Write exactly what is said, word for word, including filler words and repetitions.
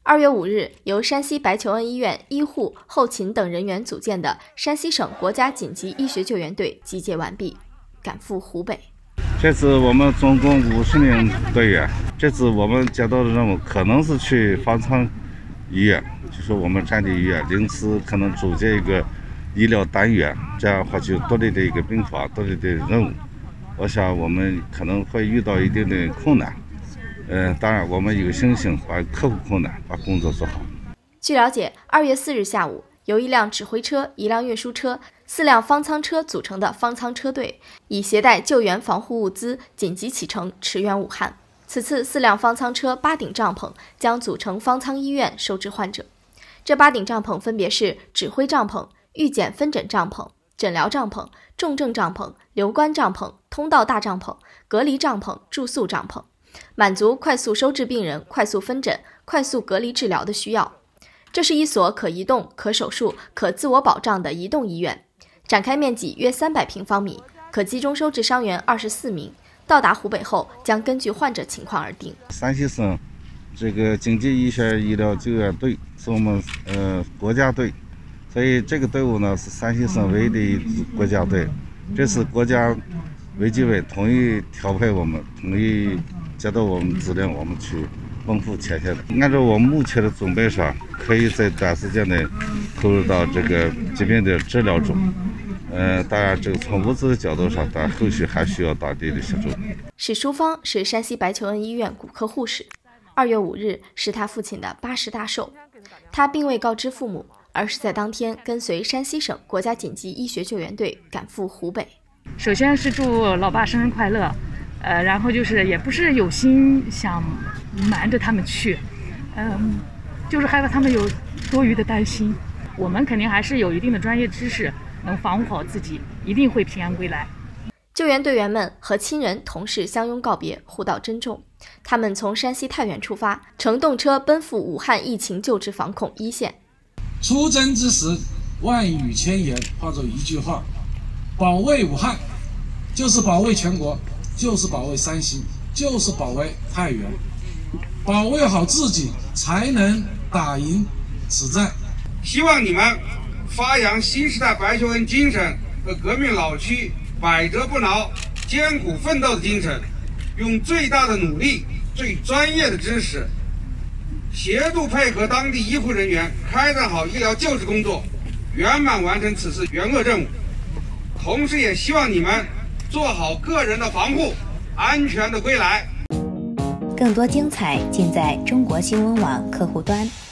二月五日，由山西白求恩医院医护、后勤等人员组建的山西省国家紧急医学救援队集结完毕，赶赴湖北。 这次我们总共五十名队员，这次我们接到的任务可能是去方舱医院，就是我们战地医院临时可能组建一个医疗单元，这样的话就独立的一个病房，独立的任务。我想我们可能会遇到一定的困难。呃，当然，我们有信心把克服困难，把工作做好。 据了解，二月四日下午，由一辆指挥车、一辆运输车、四辆方舱车组成的方舱车队，以携带救援防护物资紧急启程，驰援武汉。此次四辆方舱车八顶帐篷将组成方舱医院收治患者。这八顶帐篷分别是指挥帐篷、预检分诊帐篷、诊疗帐篷、重症帐篷、留观帐篷、通道大帐篷、隔离帐篷、住宿帐篷，满足快速收治病人、快速分诊、快速隔离治疗的需要。这是一所可移动、可手术、可自我保障的移动医院，展开面积约三百平方米，可集中收治伤员二十四名。到达湖北后，将根据患者情况而定。 山西省这个经济医学医疗救援队是我们呃国家队，所以这个队伍呢是山西省唯一的一支国家队。这次国家卫计委同意调配我们，同意接到我们指令，我们去奔赴前线的。按照我们目前的准备上，可以在短时间内投入到这个疾病的治疗中。呃，当然，这个从物资的角度上，当然后续还需要当地的协助。 史淑芳是山西白求恩医院骨科护士。二月五日是他父亲的八十大寿，他并未告知父母，而是在当天跟随山西省国家紧急医学救援队赶赴湖北。 首先是祝老爸生日快乐，呃，然后就是也不是有心想瞒着他们去，嗯，就是害怕他们有多余的担心。我们肯定还是有一定的专业知识，能防护好自己，一定会平安归来。 救援队员们和亲人同事相拥告别，互道珍重。他们从山西太原出发，乘动车奔赴武汉疫情救治防控一线。 出征之时，万语千言化作一句话：保卫武汉，就是保卫全国，就是保卫山西，就是保卫太原。保卫好自己，才能打赢此战。 希望你们发扬新时代白求恩精神和革命老区百折不挠、艰苦奋斗的精神，用最大的努力、最专业的知识，协助配合当地医护人员开展好医疗救治工作，圆满完成此次援鄂任务。同时也希望你们做好个人的防护，安全的归来。 更多精彩尽在中国新闻网客户端。